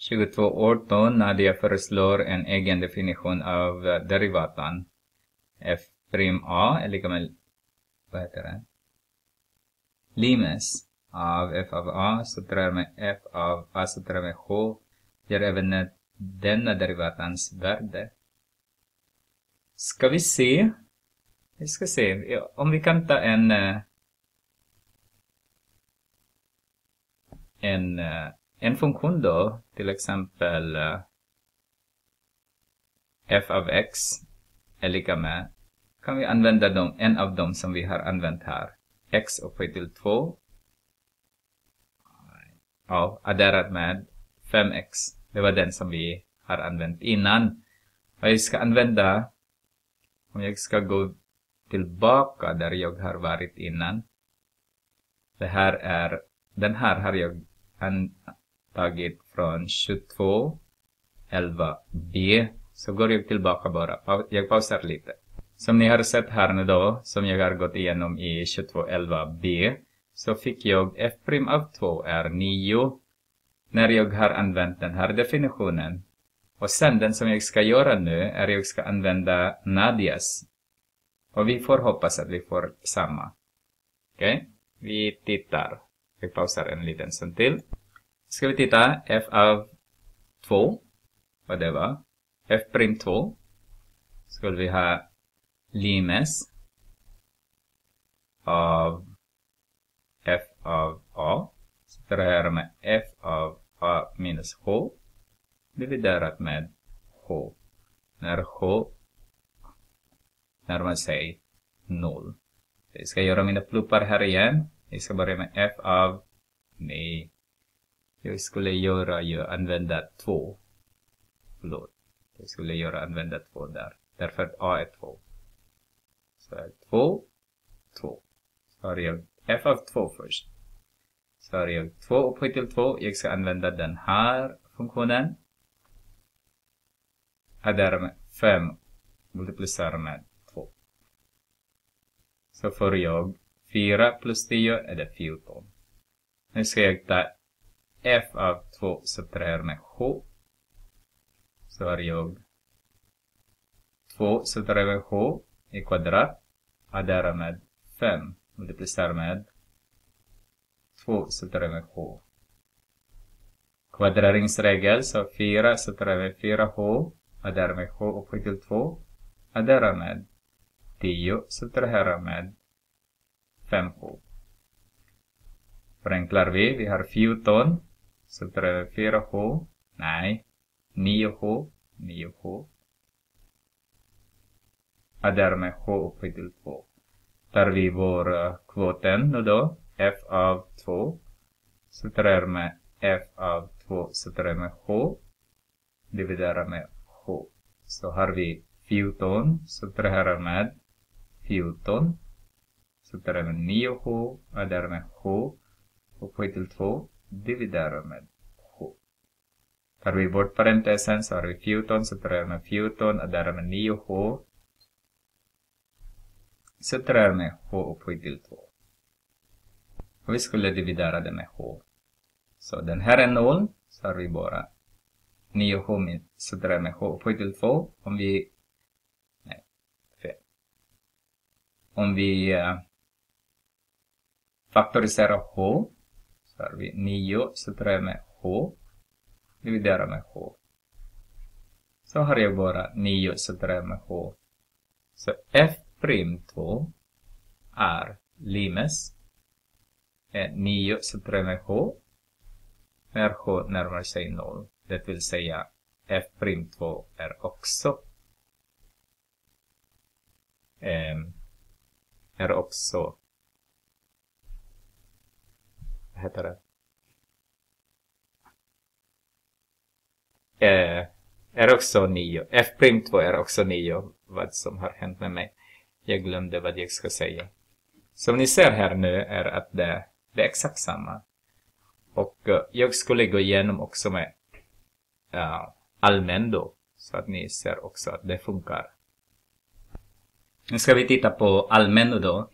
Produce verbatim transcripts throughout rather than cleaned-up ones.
tjugotvå arton, Nadia föreslår en egen definition av derivatan. F' A är lika med, vad heter det? Limes av f av a subtraherat med f av a subtraherat med h ger även denna derivatans värde. Ska vi se? Vi ska se. Om vi kan ta en en en funktion då, till exempel f av x är lika med, kan vi använda dem, en av dem som vi har använt här. X upphöjt till två. Ja, adderat med fem x. Det var den som vi har använt innan. Och jag ska använda, om jag ska gå tillbaka där jag har varit innan. Det här är, den här har jag tagit från tjugotvå elva b. Så går jag tillbaka bara. Jag pausar lite. Som ni har sett här nu då, som jag har gått igenom i tjugotvå elva b, så fick jag f' av två är nio när jag har använt den här definitionen. Och sen den som jag ska göra nu är att jag ska använda Nadias. Och vi får hoppas att vi får samma. Okej? Okay? Vi tittar. Vi pausar en liten stund till. Ska vi titta f av två. Vad det var? f' två. Skulle vi ha limes av f av a. Subtraherat med f av a minus h. Dividerat med h. När h närmar sig noll. Jag ska göra mina pluppar här igen. Jag ska börja med f av, nej. Jag skulle göra, jag använda två. Förlåt. Jag skulle göra använda två där. Därför att a är två. Så är två, två. Så har jag f av två först. Så har jag två upphöjt till två. Jag ska använda den här funktionen. Addera med fem. Multiplicera med två. Så får jag fyra plus tio är det fjorton. Nu ska jag ta f av två subtraherat med h. Så har jag två subtraherat med h i kvadrat. Addera med fem. Multiplicera med två subtraherat med h. Kvadrateringsregel, så fyra subtraherat med fyra h. Addera med h upphöjt till två. Addera med tio subtraherat med fem h. Förenklar vi. Vi har fjorton subtraherat med fyra h. Nej. nio h. nio h. Addera med h upphöjt till två. Tar vi vår uh, kvoten nu då. F av två. Subtraherar med f av två subtraherar med h. Dividerar med h. Så har vi fjorton subtraherar med fjorton. Subtraherar med nio h. Addera med h. Upphöjt till två. Dividerar med h. Tar vi bort parentesen så har vi fjorton subtraherar med fjorton. Addera med nio h. Subtraherar med h upphöjt till två. Och vi skulle dividera det med h. Så den här är noll. Så har vi bara nio h subtraherar med h upphöjt till två. Om vi... Nej, fel. Om vi uh, faktoriserar h. Så har vi nio subtraherat med h. Dividera med h. Så har jag bara nio subtraherat med h. Så f' två är limes nio subtraherat med h när h närmar sig noll. Det vill säga f' två är också eh, är också vad heter det? Eh, är också nio. f' två är också nio. Vad som har hänt med mig. Jag glömde vad jag ska säga. Som ni ser här nu är att det, det är exakt samma. Och uh, jag skulle gå igenom också med uh, allmän då. Så att ni ser också att det funkar. Nu ska vi titta på allmän då.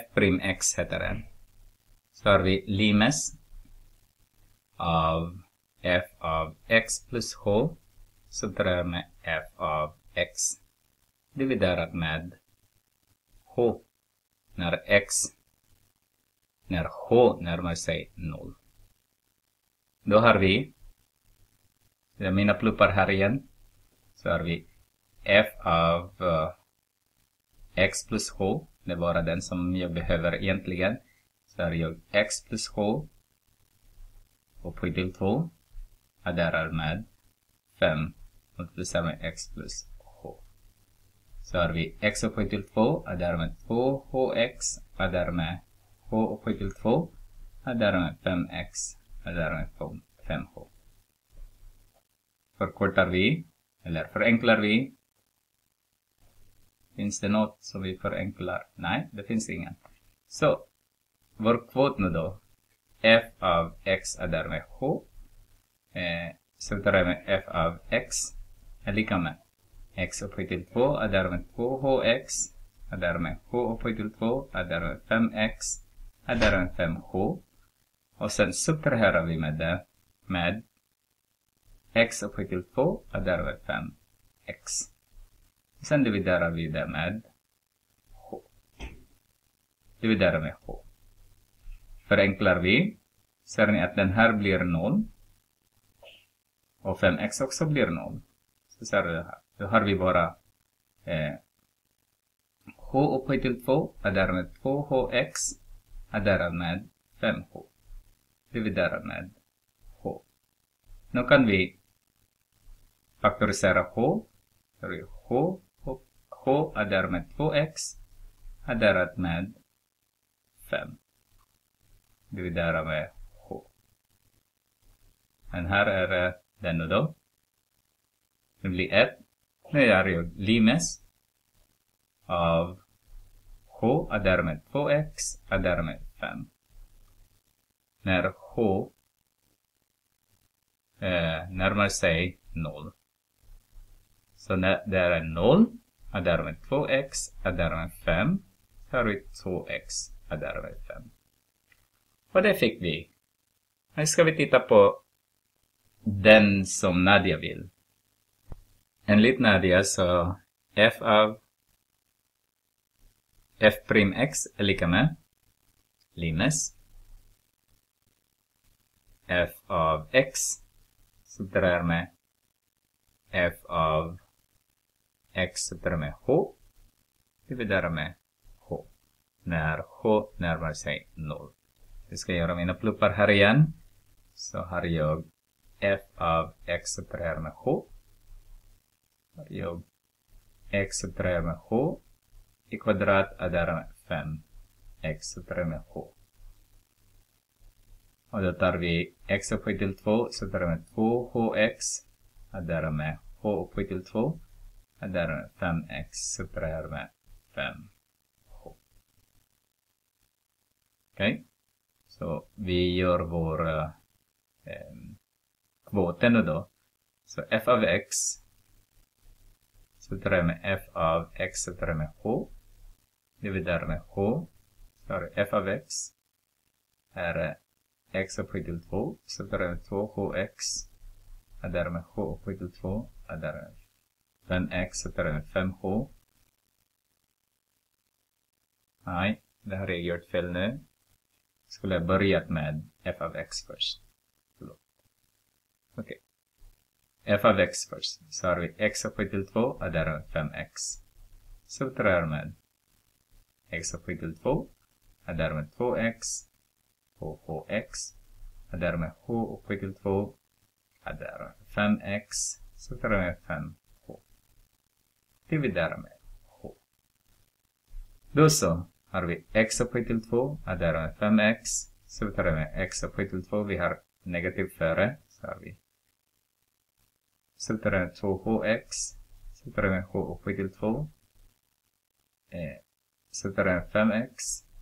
F'x heter den. Så har vi limes av f av x plus h subtraherar med f av x dividerat med h när x, när h närmar sig noll. Då har vi, det är mina pluppar här igen, så har vi f av uh, x plus h, det är bara den som jag behöver egentligen. Så har jag x plus h upphöjt till två adderar med fem multiplicerar med x plus h. Så har vi x upphöjt till två adderar med två hx adderar med h upphöjt till två adderar med fem x adderar med fem h. Förkortar vi, eller förenklar vi. Finns det något som vi förenklar? Nej, det finns ingen. Så, vår kvot nu då. F av x adderar med h. Eh, subtraherar med f av x är lika med x upphöjt till två adderar med två hx adderar med h upphöjt till två adderar med fem x adderar med fem h. Och sen subtraherar vi med det med x upphöjt till två adderar med fem x. Sen dividerar vi det med h. Dividerar med h. Förenklar vi. Ser ni att den här blir noll. Och fem x också blir noll. Så ser du det här. Då har vi bara eh, h upphöjt till två adderar med två hx adderar med fem h. Dividerar med h. Nu kan vi faktorisera h. Så är h. H adderar med två x adderat med fem. Dividera med h. Men här är den nu då. Det blir ett. Nu är jag limes av h adderar med två x adderar med fem. När h eh, närmar sig noll. Så när det är noll adderar med två x adderar med fem. Så har vi två x adderar med fem. Och det fick vi. Nu ska vi titta på den som Nadia vill. Enligt Nadia så f av f prim x är lika med limes f av x subtraherar med f av x subtraherar med h dividerar med h när h närmar sig noll. Jag ska göra mina pluppar här igen. Så har jag f av x subtraherar med h. Har jag x subtraherar med h i kvadrat adderar med fem x subtraherar med h. Och då tar vi x upphöjt till två subtraherar med två hx adderar med h upphöjt till två adderar med fem x subtraherar med fem h. Okej. Okay. Så vi gör vår eh, kvoten nu då. Så f av x subtraherar med f av x subtraherar med h dividerar med h. Så f av x är x upphöjt till två subtraherar med två hx adderar med h upphöjt till två adderar med fem x subtraherar med fem h. Nej, det har jag gjort fel nu. Skulle jag börjat med f av x först. Okej. Okay. F av x först. Så har vi x upphöjt till två adderar med fem x. Subtraherar med x upphöjt till två adderar med två x och hx adderar med h upphöjt till två adderar med fem x subtraherar med fem h. Dividerar med h. Då så har vi x upphöjt till två adderar med fem x subtraherar med x upphöjt till två. Vi har negativt före. Så har vi subtraherar med två hx subtraherar med h upphöjt till två eh, subtraherar med fem x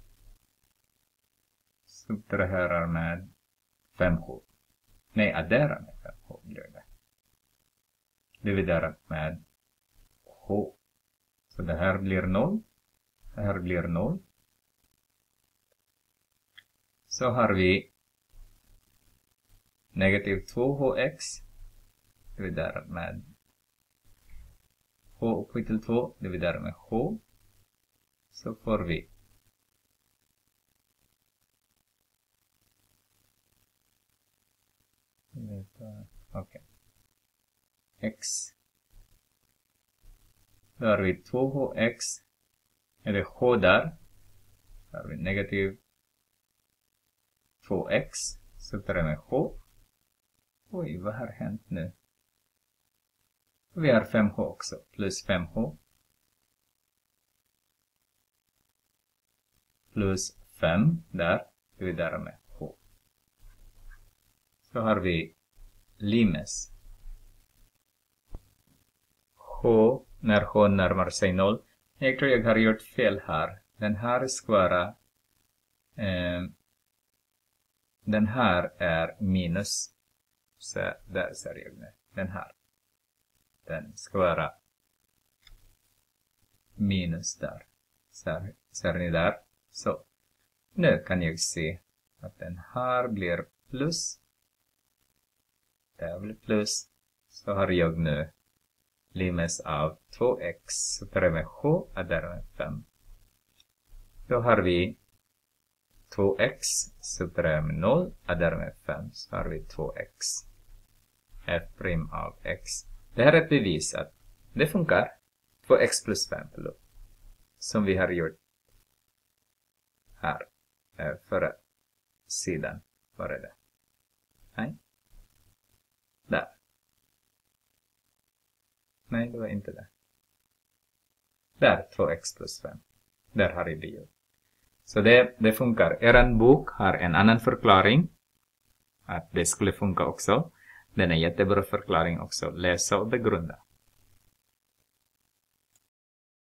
subtraherar med fem h. Nej, adderar med fem h blir det. Dividerar med h. Så det här blir noll. Det här blir noll. Så har vi negativ två h x dividerat med h upphöjt till två dividerat med h. Så får vi okej. X. Då har vi två h x. Eller h där. Då har vi negativ två x. Så tar jag med h. Oj, vad har hänt nu? Vi har fem h också. Plus fem h. Plus fem där. Dividerar med h. Så har vi limes. H, när h närmar sig noll. Jag tror jag har gjort fel här. Den här skvara. Eh, den här är minus. Så där ser jag nu. Den här. Den skvara. Minus där. Ser, ser ni där? Så. Nu kan jag se att den här blir plus. Det blir plus. Så har jag nu limes av två x. Så tar jag med h och därmed fem. Då har vi två x. Så tar jag med noll och därmed fem. Så har vi två x. F' av x. Det här är ett bevis att det funkar. två x plus fem. Förlåt. Som vi har gjort här. Förra sidan. Var är det? Nej. Där. Nej, det var inte det. Där, två x plus fem. Där har vi det gjort. Så det, det funkar. Er bok har en annan förklaring. Att det skulle funka också. Den är jättebra förklaring också. Läsa och begrunda.